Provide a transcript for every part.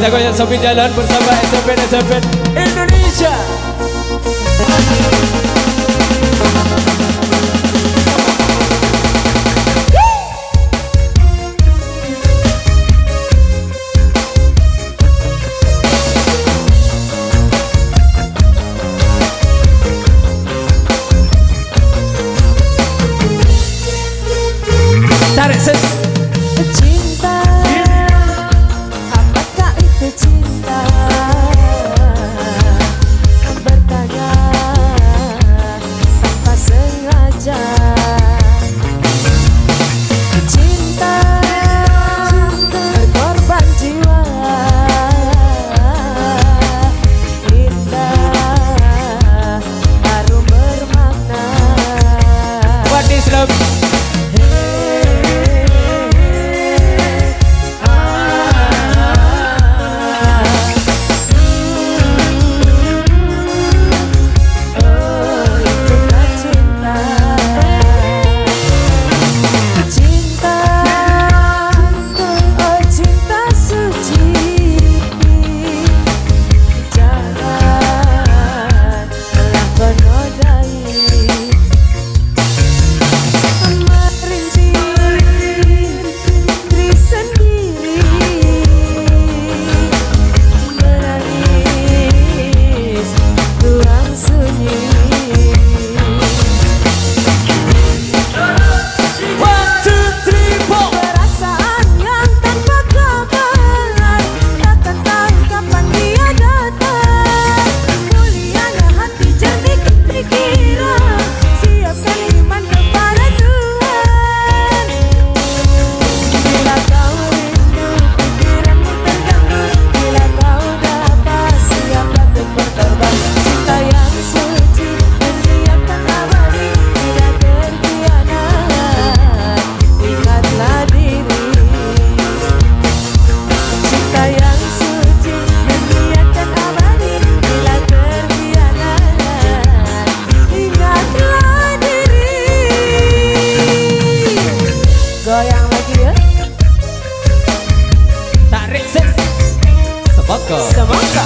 Kita goyang sambil jalan bersama SMPN Indonesia. Tarik ses. Cinta, apakah itu cinta? Bertanya tanpa sengaja. Cinta, berkorban jiwa. Indah, harum bermakna. What is love? Goyang lagi ya. Tarik ses. Semangka. Semangka.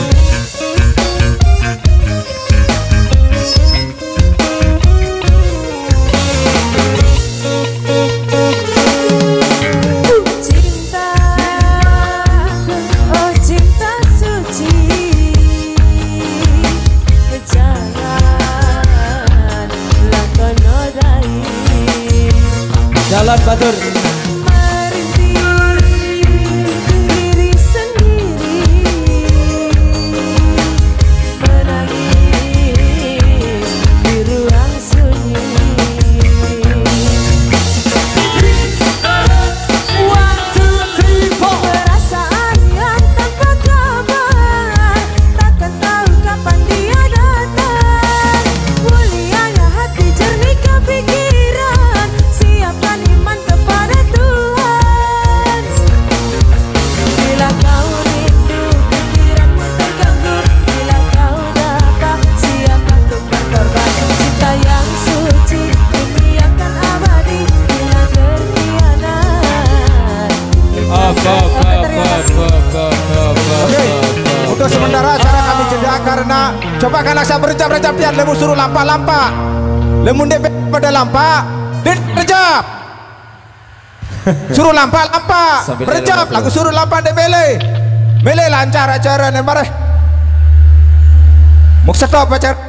Cinta, oh cinta suci. Janganlah kau nodai. Jalan Batur. Merintih diri sendiri, menangis di ruang sunyi. One, two, three, four. Perasaan yang tanpa kabar, takkan tahu kapan dia datang. Mulianya hati, jernih kepikiran, siapkan iman kepada Tuhan. Bila kau rindu, pikiranmu terganggu. Bila kau dapat, siap untuk berkorban. Cinta yang suci, ini akan abadi. Bila berkhianat, Untuk sementara acara kami jeda karena coba kan saya berjam-jam pian lemu suruh lampa-lampa. Lemu DP pada lampa, berjam. Suruh lampa-lampa, berjam. Lagu suruh lampa de mele. Mele lancar acara nih mare. Muk stop acara.